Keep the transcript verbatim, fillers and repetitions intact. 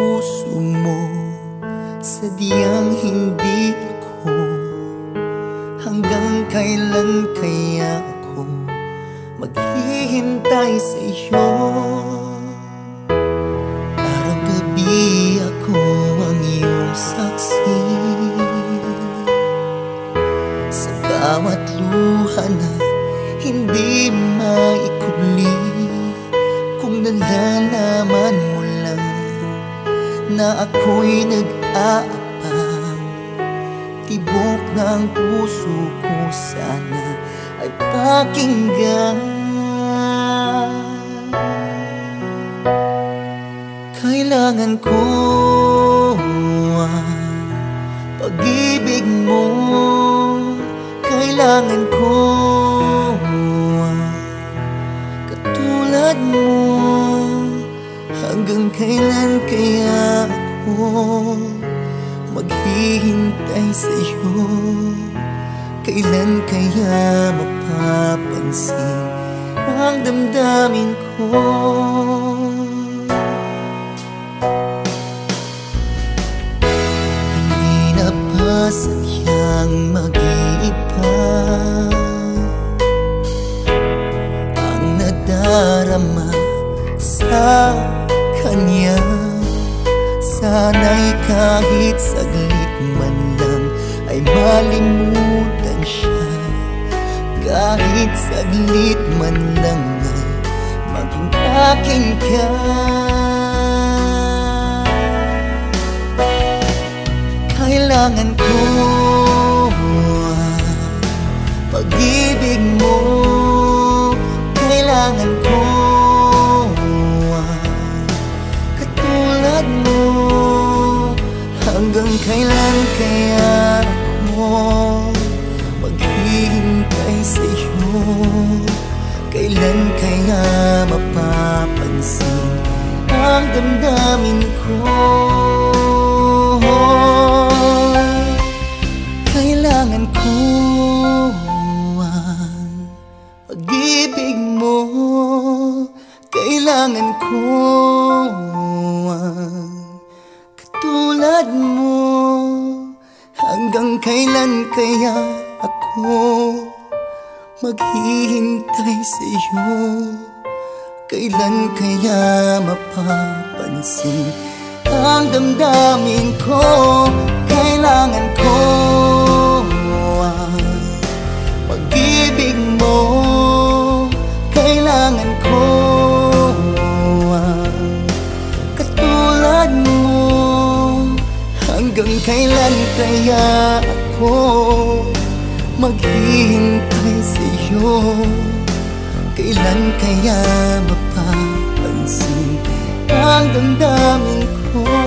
puso mo. Sadyang hindi ako. Hanggang kailan kaya ako maghihintay sa iyo? Araw-gabi ako ang iyong saksi sa bawat luha na hindi maikubli. Kung nalalaman mo lang na ako'y nag-aabang, tibok ng puso ko sana ay pakinggan. Kailangan ko ang pag-ibig mo. Kailangan ko ang katulad mo. Hanggang kailan kaya ako maghihintay sa iyo? Kailan kaya mapapansin ang damdamin ko? Hindi na ba sadyang mag-iiba ang nadarama sa kanya? Sana'y kahit saglit man lang ay malimutan siya. Kahit saglit man lang ay maging akin ka. Kailangan ko ang pag-ibig mo. Kailangan ko mo. Hanggang kailan kaya ako maghihintay sa iyo? Kailan kaya mapapansin ang damdamin ko? Kailangan ko ang pag-ibig mo. Kailangan ko katulad mo. Hanggang kailan kaya ako maghihintay sa iyo? Kailan kaya mapapansin ang damdamin ko? Kailangan ko ang pag-ibig mo. Kailangan ko hanggang kailan kaya ako maghihintay sa iyo? Kailan kaya mapapansin ang damdamin ko?